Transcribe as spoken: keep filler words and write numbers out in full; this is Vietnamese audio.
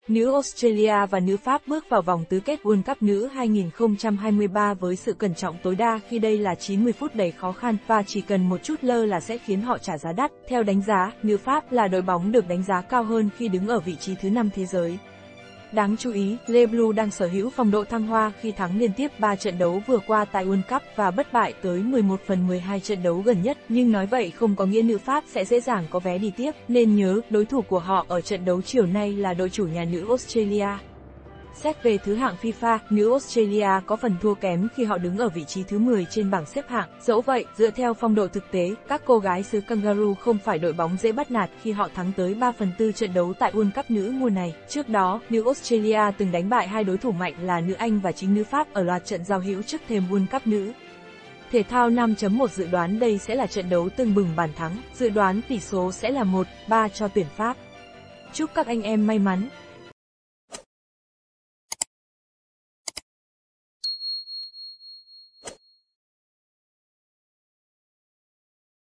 Nữ Australia và nữ Pháp bước vào vòng tứ kết World Cup nữ hai nghìn không trăm hai mươi ba với sự cẩn trọng tối đa khi đây là chín mươi phút đầy khó khăn và chỉ cần một chút lơ là sẽ khiến họ trả giá đắt. Theo đánh giá, nữ Pháp là đội bóng được đánh giá cao hơn khi đứng ở vị trí thứ năm thế giới. Đáng chú ý, Les Blues đang sở hữu phong độ thăng hoa khi thắng liên tiếp ba trận đấu vừa qua tại World Cup và bất bại tới mười một phần mười hai trận đấu gần nhất, nhưng nói vậy không có nghĩa nữ Pháp sẽ dễ dàng có vé đi tiếp, nên nhớ, đối thủ của họ ở trận đấu chiều nay là đội chủ nhà nữ Australia. Xét về thứ hạng FIFA, nữ Australia có phần thua kém khi họ đứng ở vị trí thứ mười trên bảng xếp hạng. Dẫu vậy, dựa theo phong độ thực tế, các cô gái xứ Kangaroo không phải đội bóng dễ bắt nạt khi họ thắng tới ba phần tư trận đấu tại World Cup nữ mùa này. Trước đó, nữ Australia từng đánh bại hai đối thủ mạnh là nữ Anh và chính nữ Pháp ở loạt trận giao hữu trước thềm World Cup nữ. Thể thao năm chấm một dự đoán đây sẽ là trận đấu tưng bừng bàn thắng, dự đoán tỷ số sẽ là một ba cho tuyển Pháp. Chúc các anh em may mắn!